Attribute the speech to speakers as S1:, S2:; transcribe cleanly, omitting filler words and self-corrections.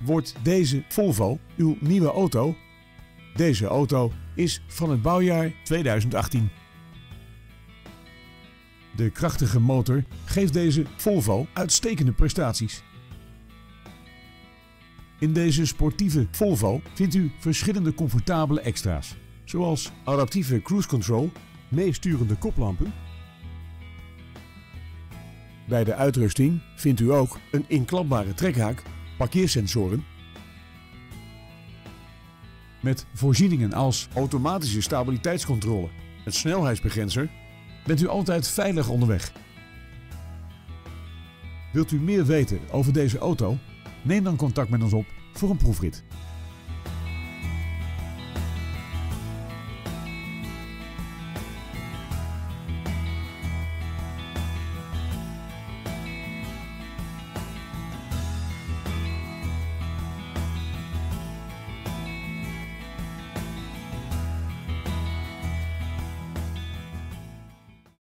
S1: Wordt deze Volvo uw nieuwe auto? Deze auto is van het bouwjaar 2018. De krachtige motor geeft deze Volvo uitstekende prestaties. In deze sportieve Volvo vindt u verschillende comfortabele extra's, zoals adaptieve cruise control, meesturende koplampen. Bij de uitrusting vindt u ook een inklapbare trekhaak, parkeersensoren. Met voorzieningen als automatische stabiliteitscontrole, een snelheidsbegrenzer, bent u altijd veilig onderweg. Wilt u meer weten over deze auto? Neem dan contact met ons op voor een proefrit.